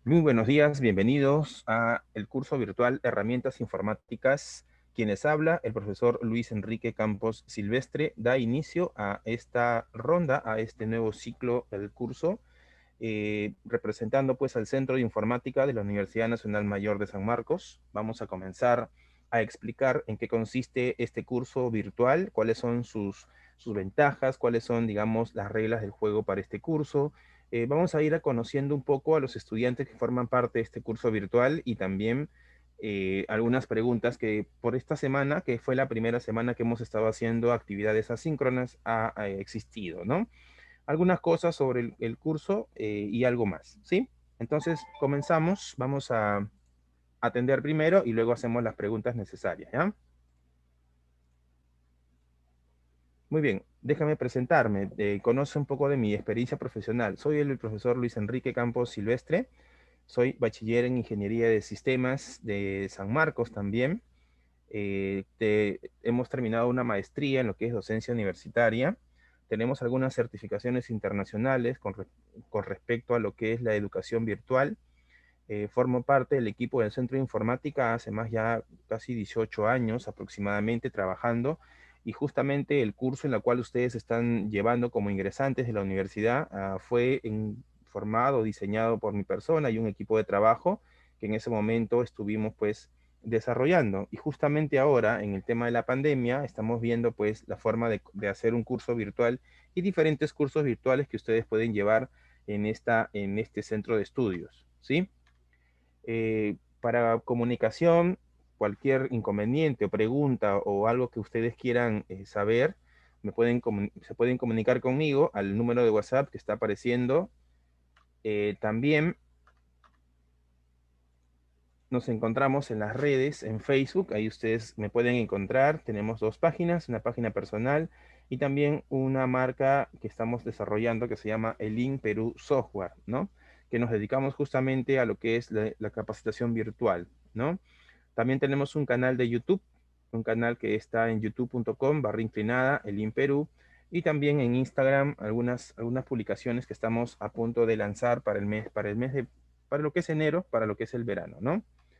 Muy buenos días, bienvenidos a el curso virtual Herramientas Informáticas. Quienes habla, el profesor Luis Enrique Campos Silvestre, da inicio a esta ronda, a este nuevo ciclo del curso, representando pues al Centro de Informática de la Universidad Nacional Mayor de San Marcos. Vamos a comenzar a explicar en qué consiste este curso virtual, cuáles son sus ventajas, cuáles son, digamos, las reglas del juego para este curso. Vamos a ir conociendo un poco a los estudiantes que forman parte de este curso virtual y también algunas preguntas que por esta semana, que fue la primera semana que hemos estado haciendo actividades asíncronas, ha existido, ¿no? Algunas cosas sobre el curso y algo más, ¿sí? Entonces, comenzamos. Vamos a atender primero y luego hacemos las preguntas necesarias, ¿ya? Muy bien, déjame presentarme. Conoce un poco de mi experiencia profesional. Soy el profesor Luis Enrique Campos Silvestre. Soy bachiller en Ingeniería de Sistemas de San Marcos también. Hemos terminado una maestría en lo que es docencia universitaria. Tenemos algunas certificaciones internacionales con respecto a lo que es la educación virtual. Formo parte del equipo del Centro de Informática hace más ya casi 18 años aproximadamente trabajando, y justamente el curso en el cual ustedes están llevando como ingresantes de la universidad fue formado, diseñado por mi persona y un equipo de trabajo que en ese momento estuvimos pues desarrollando. Y justamente ahora en el tema de la pandemia estamos viendo pues la forma de hacer un curso virtual y diferentes cursos virtuales que ustedes pueden llevar en este centro de estudios, ¿sí? Para comunicación, cualquier inconveniente o pregunta o algo que ustedes quieran saber, se pueden comunicar conmigo al número de WhatsApp que está apareciendo. También nos encontramos en las redes, en Facebook, ahí ustedes me pueden encontrar. Tenemos dos páginas, una página personal y también una marca que estamos desarrollando que se llama Elin Perú Software, ¿no? Que nos dedicamos justamente a lo que es la capacitación virtual, ¿no? También tenemos un canal de YouTube, un canal que está en youtube.com/inclinada, Elin Perú, y también en Instagram algunas publicaciones que estamos a punto de lanzar para lo que es enero, para lo que es el verano, ¿no?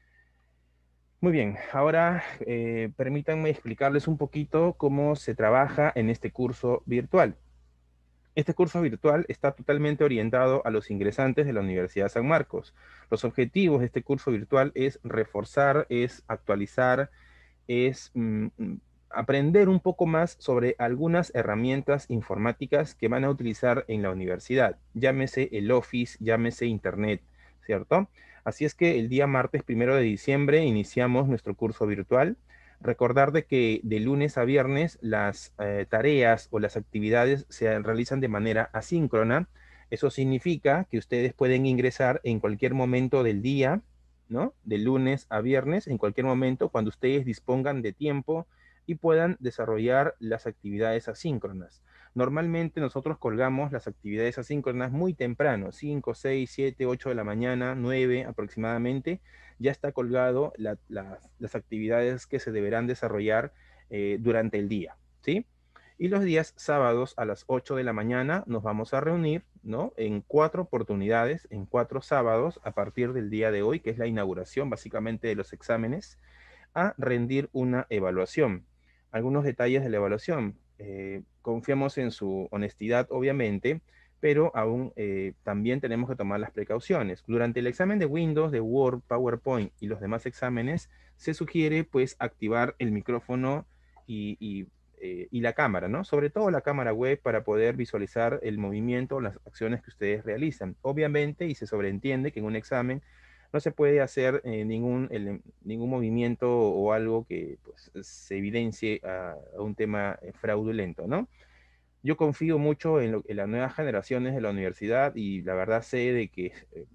Muy bien, ahora permítanme explicarles un poquito cómo se trabaja en este curso virtual. Este curso virtual está totalmente orientado a los ingresantes de la Universidad San Marcos. Los objetivos de este curso virtual es reforzar, es actualizar, es aprender un poco más sobre algunas herramientas informáticas que van a utilizar en la universidad. Llámese el Office, llámese Internet, ¿cierto? Así es que el día martes 1 de diciembre iniciamos nuestro curso virtual. Recordar de que de lunes a viernes las tareas o las actividades se realizan de manera asíncrona. Eso significa que ustedes pueden ingresar en cualquier momento del día, ¿no? De lunes a viernes, en cualquier momento, cuando ustedes dispongan de tiempo y puedan desarrollar las actividades asíncronas. Normalmente nosotros colgamos las actividades asíncronas muy temprano, 5, 6, 7, 8 de la mañana, 9 aproximadamente, ya está colgado las actividades que se deberán desarrollar durante el día, ¿sí? Y los días sábados a las 8 de la mañana nos vamos a reunir, ¿no? En 4 oportunidades, en 4 sábados, a partir del día de hoy, que es la inauguración básicamente de los exámenes, a rendir una evaluación. Algunos detalles de la evaluación. Confiamos en su honestidad, obviamente, pero aún también tenemos que tomar las precauciones. Durante el examen de Windows, de Word, PowerPoint y los demás exámenes, se sugiere pues activar el micrófono y la cámara, ¿no? Sobre todo la cámara web para poder visualizar el movimiento, las acciones que ustedes realizan. Obviamente, y se sobreentiende que en un examen no se puede hacer ningún movimiento o algo que pues, se evidencie a un tema fraudulento, ¿no? Yo confío mucho en las nuevas generaciones de la universidad y la verdad sé de que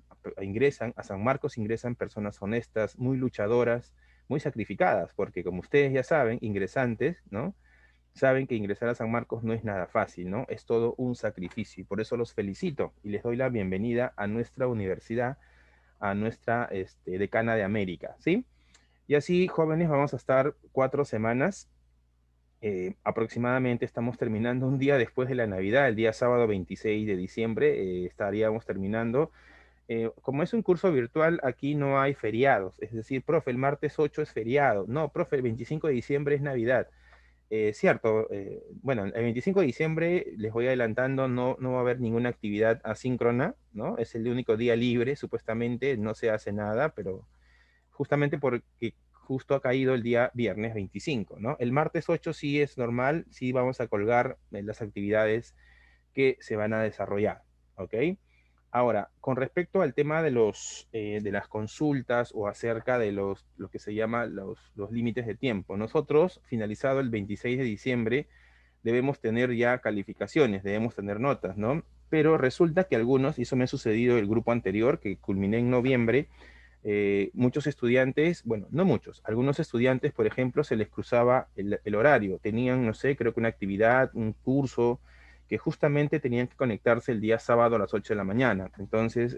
a San Marcos ingresan personas honestas, muy luchadoras, muy sacrificadas, porque como ustedes ya saben, ingresantes, ¿no? Saben que ingresar a San Marcos no es nada fácil, ¿no? Es todo un sacrificio y por eso los felicito y les doy la bienvenida a nuestra universidad, a nuestra decana de América, ¿sí? Y así, jóvenes, vamos a estar 4 semanas. Aproximadamente estamos terminando un día después de la Navidad, el día sábado 26 de diciembre, estaríamos terminando. Como es un curso virtual, aquí no hay feriados. Es decir, profe, el martes 8 es feriado. No, profe, el 25 de diciembre es Navidad. Cierto, bueno, el 25 de diciembre, les voy adelantando, no va a haber ninguna actividad asíncrona, ¿no? Es el único día libre, supuestamente, no se hace nada, pero justamente porque justo ha caído el día viernes 25, ¿no? El martes 8 sí es normal, sí vamos a colgar las actividades que se van a desarrollar, ¿ok? Ahora, con respecto al tema de las consultas o acerca de lo que se llama los límites de tiempo, nosotros, finalizado el 26 de diciembre, debemos tener ya calificaciones, debemos tener notas, ¿no? Pero resulta que algunos, y eso me ha sucedido el grupo anterior, que culminé en noviembre, muchos estudiantes, bueno, no muchos, algunos estudiantes, por ejemplo, se les cruzaba el horario, tenían, no sé, creo que una actividad, un curso, que justamente tenían que conectarse el día sábado a las 8 de la mañana. Entonces,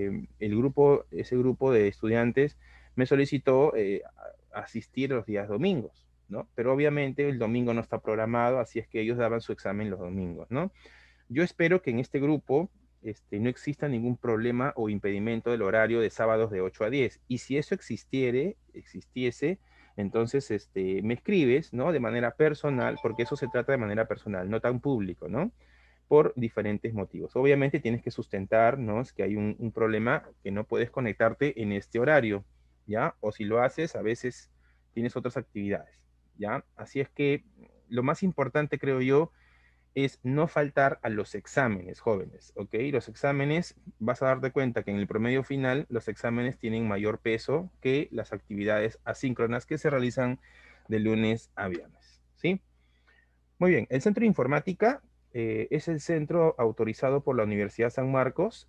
ese grupo de estudiantes me solicitó asistir los días domingos, ¿no? Pero obviamente el domingo no está programado, así es que ellos daban su examen los domingos, ¿no? Yo espero que en este grupo no exista ningún problema o impedimento del horario de sábados de 8 a 10. Y si eso existiese, entonces me escribes, ¿no? De manera personal, porque eso se trata de manera personal, no tan público, ¿no? Por diferentes motivos. Obviamente tienes que sustentar, ¿no? Es que hay un problema que no puedes conectarte en este horario, ¿ya? O si lo haces, a veces tienes otras actividades, ¿ya? Así es que lo más importante, creo yo, es no faltar a los exámenes, jóvenes, ¿ok? Los exámenes, vas a darte cuenta que en el promedio final los exámenes tienen mayor peso que las actividades asíncronas que se realizan de lunes a viernes, ¿sí? Muy bien, el Centro de Informática es el centro autorizado por la Universidad San Marcos,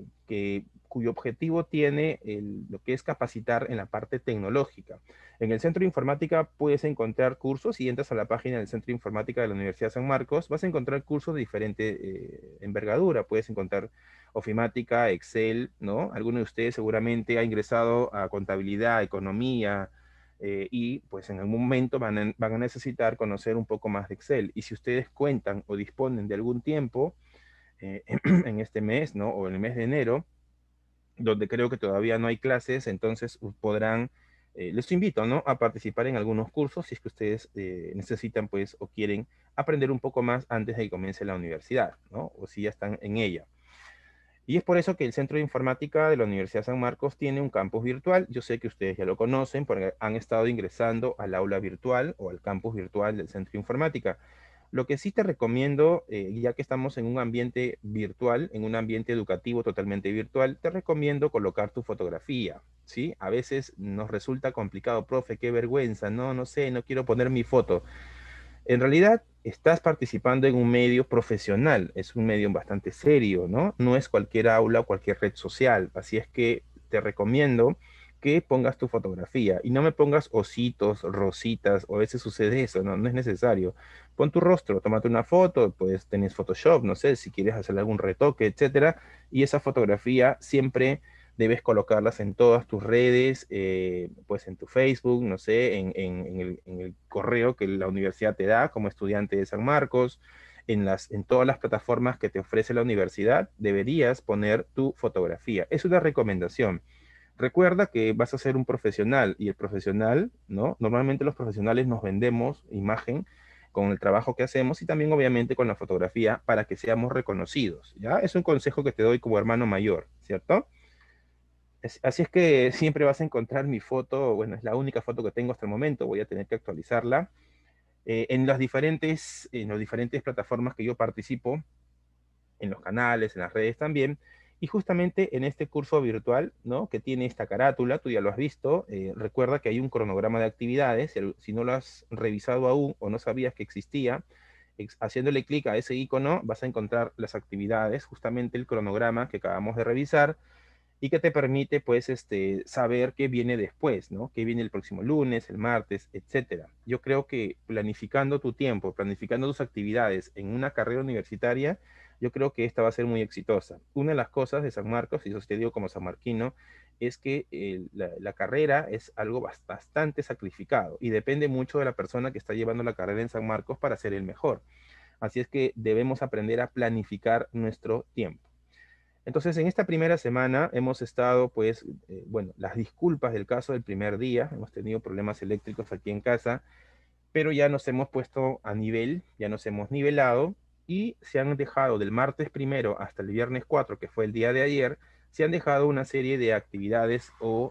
cuyo objetivo tiene lo que es capacitar en la parte tecnológica. En el Centro de Informática puedes encontrar cursos, si entras a la página del Centro de Informática de la Universidad San Marcos, vas a encontrar cursos de diferente envergadura. Puedes encontrar ofimática, Excel, ¿no? Alguno de ustedes seguramente ha ingresado a contabilidad, economía, y pues en algún momento van a necesitar conocer un poco más de Excel. Y si ustedes cuentan o disponen de algún tiempo en este mes, ¿no? O en el mes de enero, donde creo que todavía no hay clases, entonces podrán, les invito, ¿no? A participar en algunos cursos si es que ustedes necesitan, pues, o quieren aprender un poco más antes de que comience la universidad, ¿no? O si ya están en ella. Y es por eso que el Centro de Informática de la Universidad San Marcos tiene un campus virtual. Yo sé que ustedes ya lo conocen porque han estado ingresando al aula virtual o al campus virtual del Centro de Informática. Lo que sí te recomiendo, ya que estamos en un ambiente virtual, en un ambiente educativo totalmente virtual, te recomiendo colocar tu fotografía, ¿sí? A veces nos resulta complicado, profe, qué vergüenza, no sé, no quiero poner mi foto. En realidad, estás participando en un medio profesional, es un medio bastante serio, ¿no? No es cualquier aula o cualquier red social, así es que te recomiendo que pongas tu fotografía y no me pongas ositos, rositas, o a veces sucede eso, ¿no? No es necesario. Pon tu rostro, tómate una foto, pues tenés Photoshop, no sé, si quieres hacer algún retoque, etcétera, y esa fotografía siempre debes colocarlas en todas tus redes, pues en tu Facebook, no sé, en el correo que la universidad te da como estudiante de San Marcos, en todas las plataformas que te ofrece la universidad, deberías poner tu fotografía. Es una recomendación. Recuerda que vas a ser un profesional y el profesional, ¿no? Normalmente los profesionales nos vendemos imagen con el trabajo que hacemos y también obviamente con la fotografía para que seamos reconocidos, ¿ya? Es un consejo que te doy como hermano mayor, ¿cierto? Así es que siempre vas a encontrar mi foto, bueno, es la única foto que tengo hasta el momento, voy a tener que actualizarla, en las diferentes plataformas que yo participo, en los canales, en las redes también, y justamente en este curso virtual, ¿no? Que tiene esta carátula, tú ya lo has visto, recuerda que hay un cronograma de actividades, si no lo has revisado aún o no sabías que existía, haciéndole clic a ese icono vas a encontrar las actividades, justamente el cronograma que acabamos de revisar, y que te permite, pues, saber qué viene después, ¿no? Qué viene el próximo lunes, el martes, etcétera. Yo creo que planificando tu tiempo, planificando tus actividades en una carrera universitaria, yo creo que esta va a ser muy exitosa. Una de las cosas de San Marcos, y eso te digo como sanmarquino, es que la carrera es algo bastante sacrificado y depende mucho de la persona que está llevando la carrera en San Marcos para ser el mejor. Así es que debemos aprender a planificar nuestro tiempo. Entonces, en esta primera semana hemos estado, pues, bueno, las disculpas del caso del primer día, hemos tenido problemas eléctricos aquí en casa, pero ya nos hemos puesto a nivel, ya nos hemos nivelado y se han dejado del martes primero hasta el viernes 4, que fue el día de ayer, se han dejado una serie de actividades o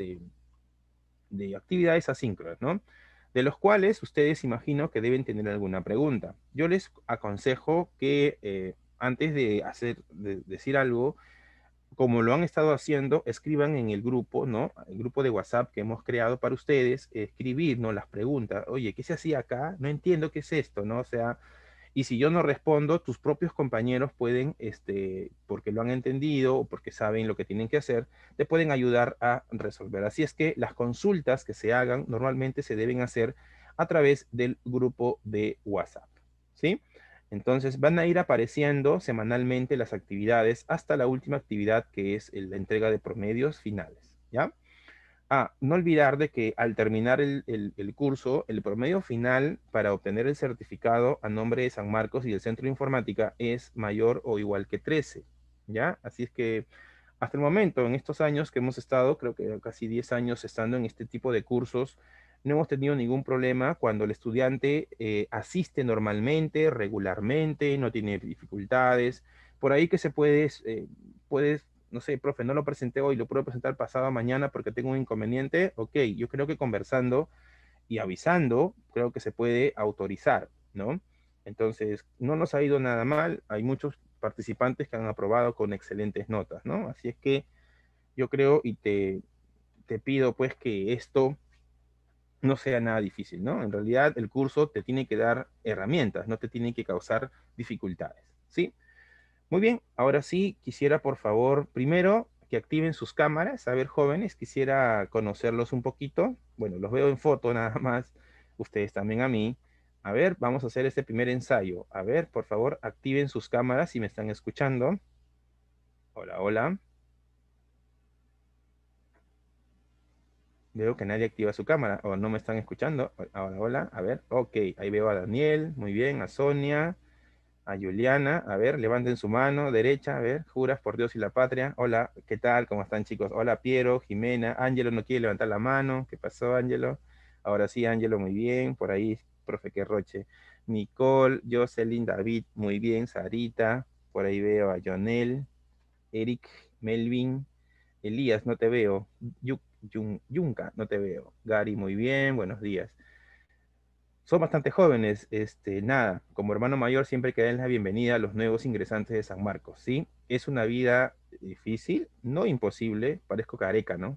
de actividades asíncronas, ¿no? De los cuales ustedes imagino que deben tener alguna pregunta. Yo les aconsejo que antes de decir algo, como lo han estado haciendo, escriban en el grupo, ¿no? El grupo de WhatsApp que hemos creado para ustedes, escribir, ¿no? Las preguntas. Oye, ¿qué se hacía acá? No entiendo qué es esto, ¿no? O sea, y si yo no respondo, tus propios compañeros pueden, porque lo han entendido o porque saben lo que tienen que hacer, te pueden ayudar a resolver. Así es que las consultas que se hagan normalmente se deben hacer a través del grupo de WhatsApp, ¿sí? Entonces van a ir apareciendo semanalmente las actividades hasta la última actividad que es la entrega de promedios finales, ¿ya? No olvidar de que al terminar el curso, el promedio final para obtener el certificado a nombre de San Marcos y del Centro de Informática es mayor o igual que 13, ¿ya? Así es que hasta el momento, en estos años que hemos estado, creo que casi 10 años estando en este tipo de cursos, no hemos tenido ningún problema cuando el estudiante asiste normalmente, regularmente, no tiene dificultades. Por ahí que se puedes, no sé, profe, no lo presenté hoy, lo puedo presentar pasado mañana porque tengo un inconveniente. Ok, yo creo que conversando y avisando, creo que se puede autorizar, ¿no? Entonces, no nos ha ido nada mal, hay muchos participantes que han aprobado con excelentes notas, ¿no? Así es que yo creo y te pido pues que esto no sea nada difícil, ¿no? En realidad el curso te tiene que dar herramientas, no te tiene que causar dificultades, ¿sí? Muy bien, ahora sí quisiera por favor primero que activen sus cámaras. A ver, jóvenes, quisiera conocerlos un poquito. Bueno, los veo en foto nada más, ustedes también a mí. A ver, vamos a hacer este primer ensayo. A ver, por favor, activen sus cámaras si me están escuchando. Hola, hola. Veo que nadie activa su cámara o no me están escuchando. Hola, hola. A ver, ok, ahí veo a Daniel, muy bien, a Sonia, a Juliana, a ver, levanten su mano derecha, a ver, juras por Dios y la patria. Hola, ¿qué tal? ¿Cómo están, chicos? Hola, Piero, Jimena, Ángelo no quiere levantar la mano. ¿Qué pasó, Ángelo? Ahora sí, Ángelo, muy bien. Por ahí, profe Querroche. Nicole, Jocelyn, David, muy bien. Sarita, por ahí veo a Jonel, Eric, Melvin, Elías, no te veo. Yunca, no te veo. Gary, muy bien, buenos días. Son bastante jóvenes, nada, como hermano mayor siempre hay que darles la bienvenida a los nuevos ingresantes de San Marcos, ¿sí? Es una vida difícil, no imposible, parezco careca, ¿no?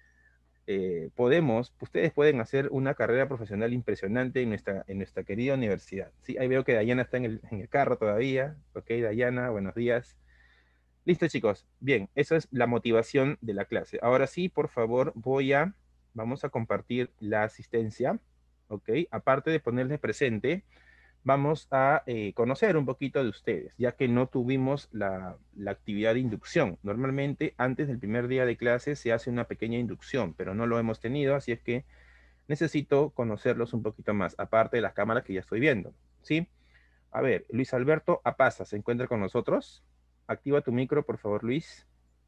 Ustedes pueden hacer una carrera profesional impresionante en nuestra querida universidad, ¿sí? Ahí veo que Dayana está en el carro todavía, ok, Dayana, buenos días. Listo, chicos, bien, esa es la motivación de la clase. Ahora sí, por favor, vamos a compartir la asistencia, ok, aparte de ponerles presente vamos a conocer un poquito de ustedes, ya que no tuvimos la actividad de inducción. Normalmente, antes del primer día de clase se hace una pequeña inducción, pero no lo hemos tenido, así es que necesito conocerlos un poquito más, aparte de las cámaras que ya estoy viendo, ¿sí? A ver, Luis Alberto Apaza, ¿se encuentra con nosotros? Activa tu micro, por favor, Luis.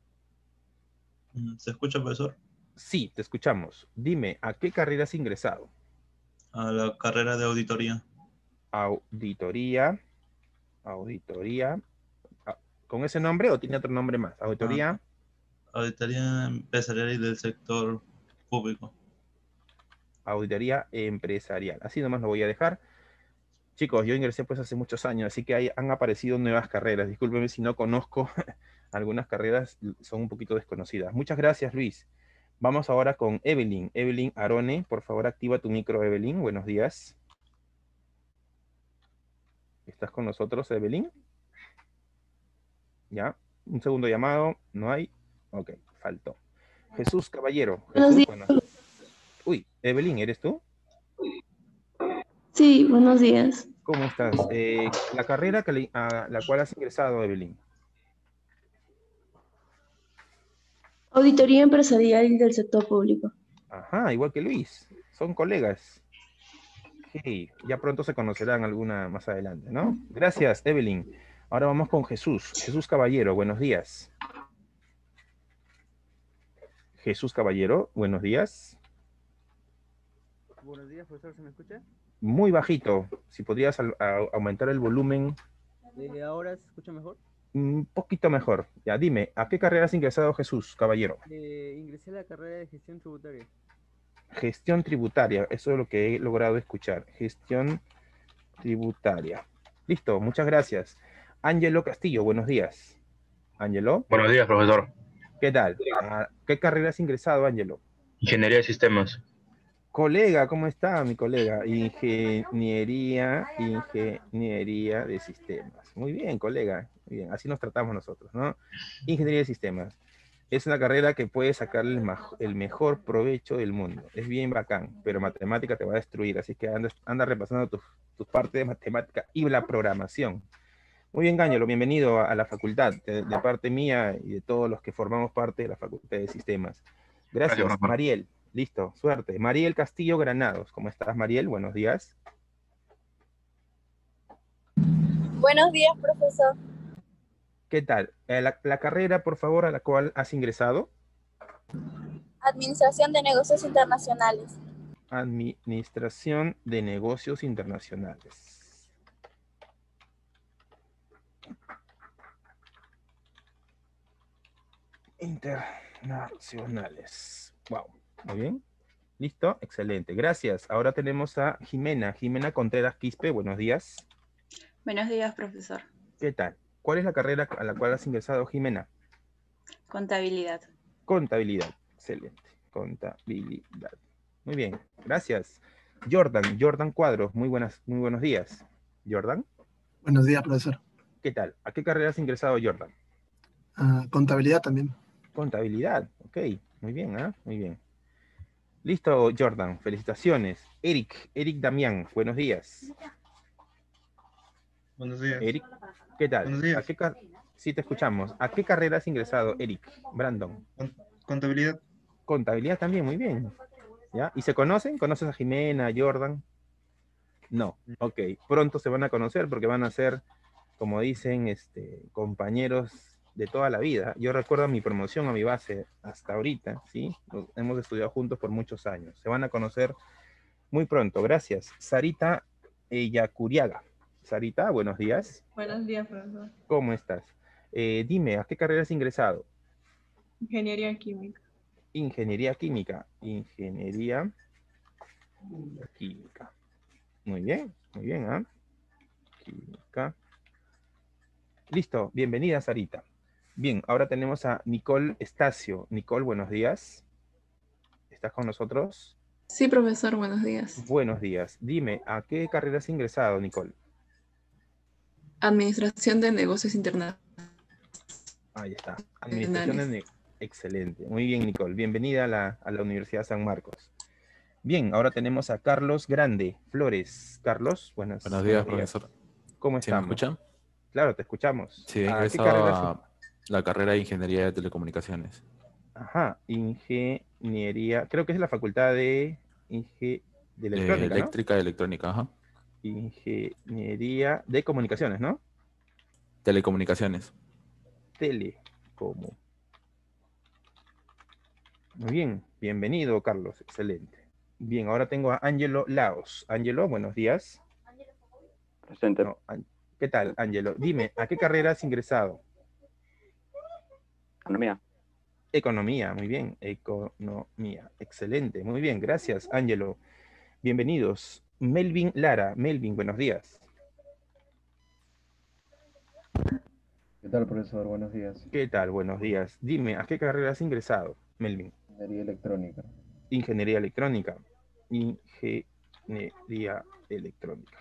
¿Se escucha, profesor? Sí, te escuchamos. Dime, ¿a qué carrera has ingresado? A la carrera de auditoría. Auditoría, auditoría. Ah, ¿con ese nombre o tiene otro nombre más? Ah, Auditoría. auditoría empresarial y del sector público. Auditoría empresarial. Así nomás lo voy a dejar. Chicos, yo ingresé pues hace muchos años, así que han aparecido nuevas carreras. Discúlpeme si no conozco algunas carreras, son un poquito desconocidas. Muchas gracias, Luis. Vamos ahora con Evelyn. Evelyn Arone, por favor, activa tu micro, Evelyn. Buenos días. ¿Estás con nosotros, Evelyn? ¿Ya? Un segundo llamado. ¿No hay? Ok, faltó. Jesús Caballero. Buenos Jesús, días. bueno. Uy, Evelyn, ¿eres tú? Sí, buenos días. ¿Cómo estás? La carrera a la cual has ingresado, Evelyn. Auditoría empresarial del sector público. Ajá, igual que Luis. Son colegas. Hey, ya pronto se conocerán alguna más adelante, ¿no? Gracias, Evelyn. Ahora vamos con Jesús. Jesús Caballero, buenos días. Jesús Caballero, buenos días. Buenos días, profesor, ¿se me escucha? Muy bajito. Si podrías aumentar el volumen ¿Ahora se escucha mejor? un poquito mejor. Ya, dime, ¿a qué carrera has ingresado, Jesús Caballero? Ingresé a la carrera de gestión tributaria. Gestión tributaria, eso es lo que he logrado escuchar. Gestión tributaria. Listo, muchas gracias. Ángelo Castillo, buenos días. Ángelo, Buenos días, profesor. ¿qué tal? ¿A qué carrera has ingresado, Ángelo? Ingeniería de sistemas. Colega, ¿cómo está mi colega? Ingeniería de sistemas. Muy bien, colega. Muy bien, así nos tratamos nosotros, ¿no? Ingeniería de sistemas. Es una carrera que puede sacarle el mejor provecho del mundo. Es bien bacán, pero matemática te va a destruir, así que anda repasando tus partes de matemática y la programación. Muy bien, Ángelo, bienvenido a la facultad, de parte mía y de todos los que formamos parte de la Facultad de Sistemas. Gracias, Gracias, profesor. Mariel. Listo, suerte. Mariel Castillo Granados. ¿Cómo estás, Mariel? Buenos días. Buenos días, profesor. ¿Qué tal? La carrera, por favor, a la cual has ingresado. Administración de Negocios Internacionales. Administración de Negocios Internacionales. Internacionales. Wow. Muy bien. Listo, excelente. Gracias. Ahora tenemos a Jimena. Jimena Contreras Quispe, buenos días. Buenos días, profesor. ¿Qué tal? ¿Cuál es la carrera a la cual has ingresado, Jimena? Contabilidad. Contabilidad. Excelente. Contabilidad. Muy bien. Gracias. Jordan Cuadros. Muy buenos días. Jordan. Buenos días, profesor. ¿Qué tal? ¿A qué carrera has ingresado, Jordan? Contabilidad también. Contabilidad. Ok. Muy bien, ¿ah? Muy bien. Listo, Jordan. Felicitaciones. Eric Damián. Buenos días. Buenos días. Eric, ¿qué tal? Buenos días. Sí, te escuchamos. ¿A qué carrera has ingresado, Eric? Brandon. Contabilidad. Contabilidad también, muy bien. ¿Ya? ¿Y se conocen? ¿Conoces a Jimena, a Jordan? No. Ok. Pronto se van a conocer porque van a ser, como dicen, compañeros de toda la vida. Yo recuerdo mi promoción a mi base hasta ahorita, ¿sí? Hemos estudiado juntos por muchos años. Se van a conocer muy pronto. Gracias. Sarita Yacuriaga. Sarita, buenos días. Buenos días, profesor. ¿Cómo estás? Dime, ¿a qué carrera has ingresado? Ingeniería química. Ingeniería química. Ingeniería química. Muy bien, ¿ah? Química. Listo, bienvenida, Sarita. Bien, ahora tenemos a Nicole Estacio. Nicole, buenos días. ¿Estás con nosotros? Sí, profesor, buenos días. Buenos días. Dime, ¿a qué carrera has ingresado, Nicole? Administración de Negocios Internacionales. Ahí está. Administración de... Excelente. Muy bien, Nicole. Bienvenida a la Universidad San Marcos. Bien, ahora tenemos a Carlos Grande Flores. Carlos, buenos días, profesor. ¿Cómo ¿Sí me estamos? escuchan? Claro, te escuchamos. Sí, he ¿A qué ingresado carrera? a la carrera de Ingeniería de Telecomunicaciones. Ajá, ingeniería. Creo que es la facultad de electrónica, ¿no? Eléctrica y electrónica, ajá. Ingeniería de comunicaciones, ¿no? Telecomunicaciones. Telecomu. Muy bien, bienvenido, Carlos. Excelente. Bien, ahora tengo a Ángelo Laos. Ángelo, buenos días. Presente. No, ¿qué tal, Ángelo? Dime, ¿a qué carrera has ingresado? Economía. Economía, muy bien. Economía, excelente. Muy bien, gracias, Ángelo. Bienvenidos. Melvin Lara. Melvin, buenos días. ¿Qué tal, profesor? Buenos días. ¿Qué tal? Buenos días. Dime, ¿a qué carrera has ingresado, Melvin? Ingeniería electrónica. Ingeniería electrónica. Ingeniería electrónica.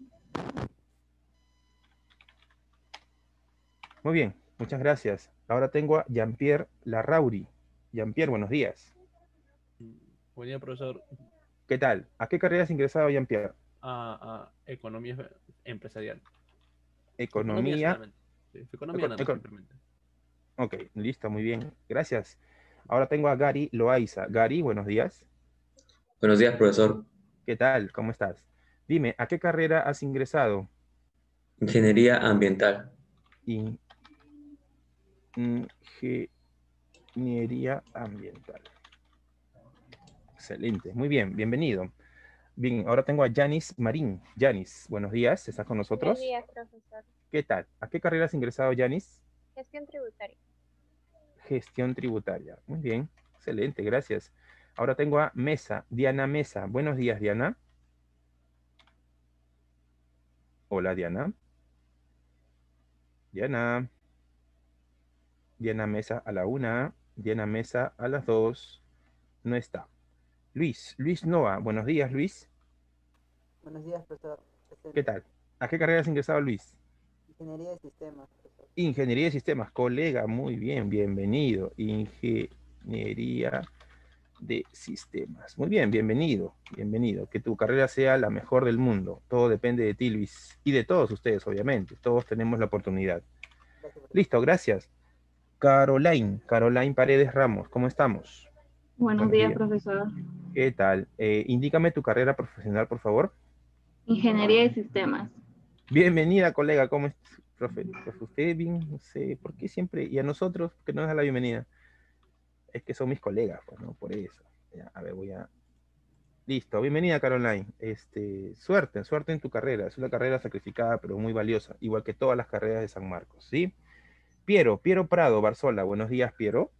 Muy bien, muchas gracias. Ahora tengo a Jean-Pierre Larrauri. Jean-Pierre, buenos días. Buen día, profesor. ¿Qué tal? ¿A qué carrera has ingresado, Jean-Pierre? A economía empresarial. Economía. Sí, economía nada más, simplemente. Ok, listo, muy bien. Gracias. Ahora tengo a Gary Loaiza. Gary, buenos días. Buenos días, profesor. ¿Qué tal? ¿Cómo estás? Dime, ¿a qué carrera has ingresado? Ingeniería ambiental. Ingeniería ambiental. Excelente, muy bien, bienvenido. Bien, ahora tengo a Yanis Marín. Yanis, buenos días, ¿estás con nosotros? Buenos días, profesor. ¿Qué tal? ¿A qué carrera has ingresado, Yanis? Gestión tributaria. Gestión tributaria. Muy bien, excelente, gracias. Ahora tengo a Mesa, Diana Mesa. Buenos días, Diana. Hola, Diana. Diana. Diana Mesa a la 1. Diana Mesa a las 2. No está. Luis Noa. Buenos días, Luis. Buenos días, profesor. ¿Qué tal? ¿A qué carrera has ingresado, Luis? Ingeniería de sistemas, profesor. Ingeniería de sistemas, colega, muy bien, bienvenido. Ingeniería de sistemas. Muy bien, bienvenido, bienvenido. Que tu carrera sea la mejor del mundo. Todo depende de ti, Luis. Y de todos ustedes, obviamente. Todos tenemos la oportunidad. Listo, gracias. Caroline Paredes Ramos, ¿cómo estamos? Buenos días, profesor. ¿Qué tal? Indícame tu carrera profesional, por favor. Ingeniería de sistemas. Bienvenida, colega. ¿Cómo es, profe? Usted bien, no sé, ¿por qué siempre? Y a nosotros, que no nos da la bienvenida. Es que son mis colegas, pues, ¿no? Por eso. Ya, a ver, voy a... Listo, bienvenida, Caroline. Suerte en tu carrera. Es una carrera sacrificada, pero muy valiosa. Igual que todas las carreras de San Marcos, ¿sí? Piero Prado, Barzola. Buenos días, Piero.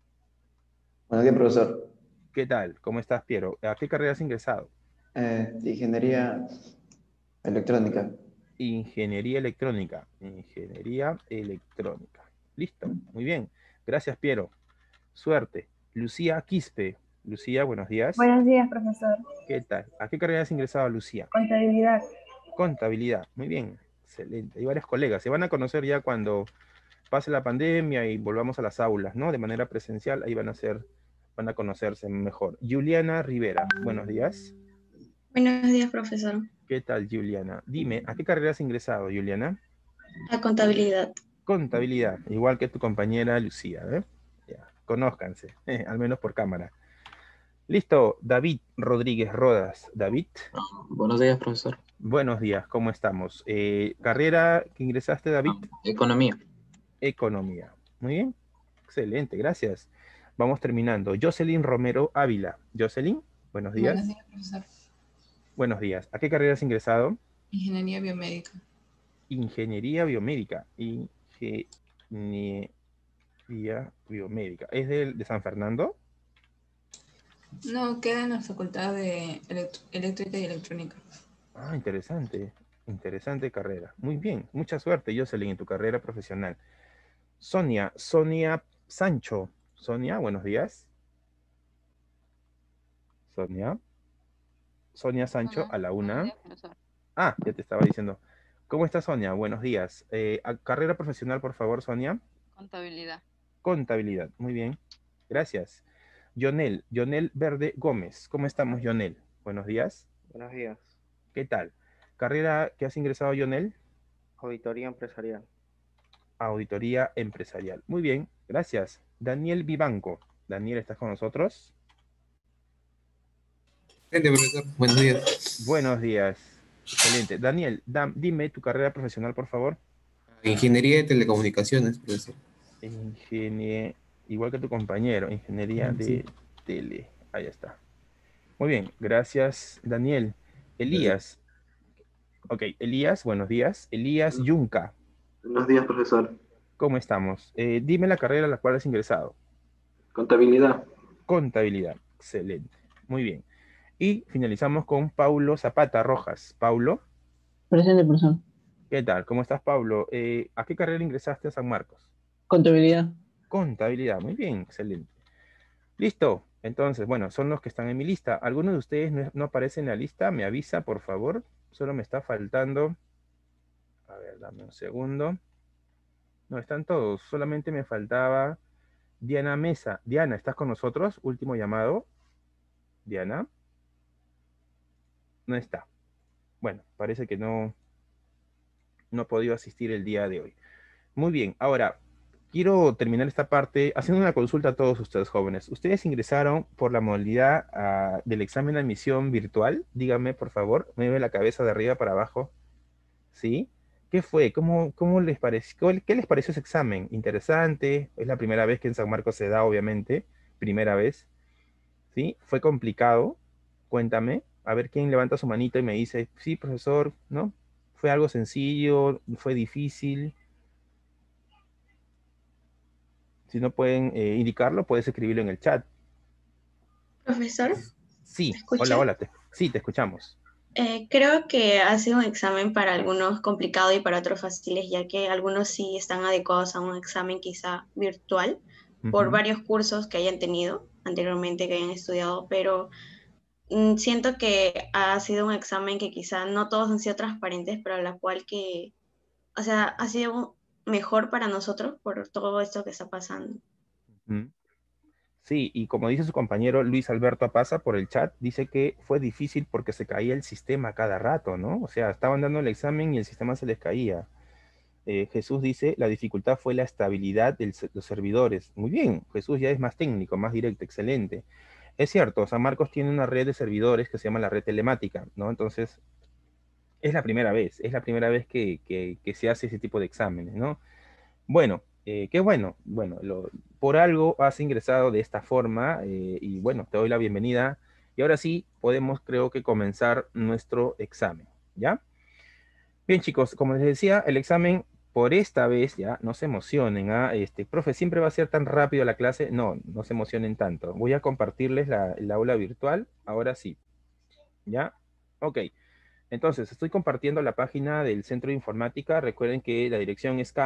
Buenos días, profesor. ¿Qué tal? ¿Cómo estás, Piero? ¿A qué carrera has ingresado? Ingeniería electrónica. Ingeniería electrónica. Ingeniería electrónica. Listo, muy bien. Gracias, Piero. Suerte. Lucía Quispe. Lucía, buenos días. Buenos días, profesor. ¿Qué tal? ¿A qué carrera has ingresado, Lucía? Contabilidad. Contabilidad. Muy bien. Excelente. Hay varios colegas. Se van a conocer ya cuando pase la pandemia y volvamos a las aulas, ¿no? De manera presencial, ahí van a conocerse mejor. Juliana Rivera, buenos días. Buenos días, profesor. ¿Qué tal, Juliana? Dime, ¿a qué carrera has ingresado, Juliana? A contabilidad. Contabilidad, igual que tu compañera Lucía, ¿eh? Ya, conózcanse, al menos por cámara. Listo, David Rodríguez Rodas. David. Buenos días, profesor. Buenos días, ¿cómo estamos? ¿Carrera que ingresaste, David? Economía. Economía. Muy bien, excelente, gracias. Vamos terminando. Jocelyn Romero Ávila. Jocelyn, buenos días. Buenos días, profesor. Buenos días. ¿A qué carrera has ingresado? Ingeniería biomédica. Ingeniería biomédica. Ingeniería biomédica. ¿Es de San Fernando? No, queda en la facultad de eléctrica y electrónica. Ah, interesante. Interesante carrera. Muy bien. Mucha suerte, Jocelyn, en tu carrera profesional. Sonia Sancho. Sonia, buenos días. Sonia Sancho, a la 1. Ah, ya te estaba diciendo. ¿Cómo está, Sonia? Buenos días. Carrera profesional, por favor, Sonia. Contabilidad. Contabilidad. Muy bien. Gracias. Yonel Verde Gómez. ¿Cómo estamos, Yonel? Buenos días. Buenos días. ¿Qué tal? ¿Carrera que has ingresado, Yonel? Auditoría empresarial. Auditoría empresarial. Muy bien, gracias. Daniel Vivanco. Daniel, ¿estás con nosotros? Profesor. Buenos días. Buenos días. Excelente. Daniel, dime tu carrera profesional, por favor. Ingeniería de telecomunicaciones, profesor. Ingeniería, igual que tu compañero, ingeniería de tele. Ahí está. Muy bien, gracias, Daniel. Elías. Ok, Elías, buenos días. Elías Yunca. Buenos días, profesor. ¿Cómo estamos? Dime la carrera a la cual has ingresado. Contabilidad. Contabilidad. Excelente. Muy bien. Y finalizamos con Paulo Zapata Rojas. Paulo. Presente, profesor. ¿Qué tal? ¿Cómo estás, Paulo? ¿A qué carrera ingresaste a San Marcos? Contabilidad. Contabilidad. Muy bien, excelente. Listo. Entonces, bueno, son los que están en mi lista. ¿Alguno de ustedes no aparece en la lista? Me avisa, por favor. Solo me está faltando... A ver, dame un segundo. No, están todos. Solamente me faltaba Diana Mesa. Diana, ¿estás con nosotros? Último llamado. Diana. No está. Bueno, parece que no ha podido asistir el día de hoy. Muy bien, ahora quiero terminar esta parte haciendo una consulta a todos ustedes, jóvenes. ¿Ustedes ingresaron por la modalidad del examen de admisión virtual? Díganme, por favor. Mueve la cabeza de arriba para abajo. ¿Sí? ¿Qué fue? ¿Cómo les pareció? ¿Qué les pareció ese examen? ¿Interesante? Es la primera vez que en San Marcos se da, obviamente. Primera vez. ¿Sí? ¿Fue complicado? Cuéntame. A ver quién levanta su manito y me dice, sí, profesor, ¿no? ¿Fue algo sencillo? ¿Fue difícil? Si no pueden indicarlo, puedes escribirlo en el chat. Profesor, Sí, ¿me escucha? hola, hola. Sí, te escuchamos. Creo que ha sido un examen para algunos complicado y para otros fáciles, ya que algunos sí están adecuados a un examen quizá virtual por varios cursos que hayan tenido anteriormente, que hayan estudiado, pero siento que ha sido un examen que quizá no todos han sido transparentes, pero a la cual que, o sea, ha sido mejor para nosotros por todo esto que está pasando. Ujú. Sí, y como dice su compañero Luis Alberto Apaza por el chat, dice que fue difícil porque se caía el sistema cada rato, ¿no? O sea, estaban dando el examen y el sistema se les caía. Jesús dice, la dificultad fue la estabilidad de los servidores. Muy bien, Jesús ya es más técnico, más directo, excelente. Es cierto, San Marcos tiene una red de servidores que se llama la red telemática, ¿no? Entonces, es la primera vez que se hace ese tipo de exámenes, ¿no? Bueno, qué bueno. Bueno, por algo has ingresado de esta forma y bueno, te doy la bienvenida. Y ahora sí, podemos creo que comenzar nuestro examen, ¿ya? Bien, chicos, como les decía, el examen por esta vez, ya, no se emocionen, ¿ah? Profe, ¿siempre va a ser tan rápido la clase? No, no se emocionen tanto. Voy a compartirles el aula virtual, ahora sí, ¿ya? Ok. Entonces, estoy compartiendo la página del Centro de Informática. Recuerden que la dirección es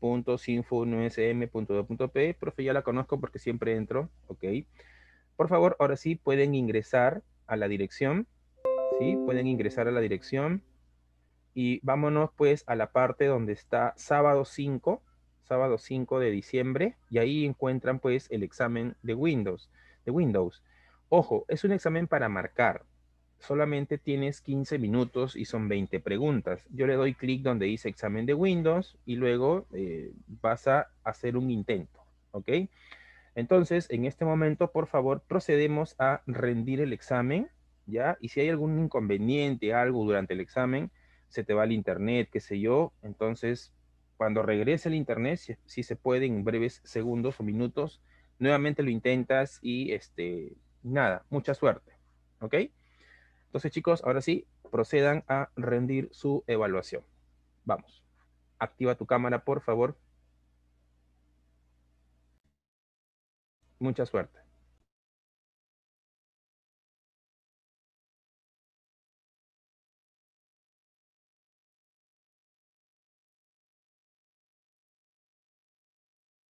campus.sinfo.usm.edu.p. Profe, ya la conozco porque siempre entro. Ok. Por favor, ahora sí pueden ingresar a la dirección. Sí, pueden ingresar a la dirección. Y vámonos pues a la parte donde está sábado 5 de diciembre. Y ahí encuentran pues el examen de Windows. Ojo, es un examen para marcar. Solamente tienes 15 minutos y son 20 preguntas. Yo le doy clic donde dice examen de Windows y luego vas a hacer un intento, ¿ok? Entonces, en este momento, por favor, procedemos a rendir el examen, ¿ya? Y si hay algún inconveniente, algo durante el examen, se te va el internet, qué sé yo, entonces, cuando regrese el internet, si se puede, en breves segundos o minutos, nuevamente lo intentas y, nada, mucha suerte, ¿ok? Entonces, chicos, ahora sí, procedan a rendir su evaluación. Vamos. Activa tu cámara, por favor. Mucha suerte.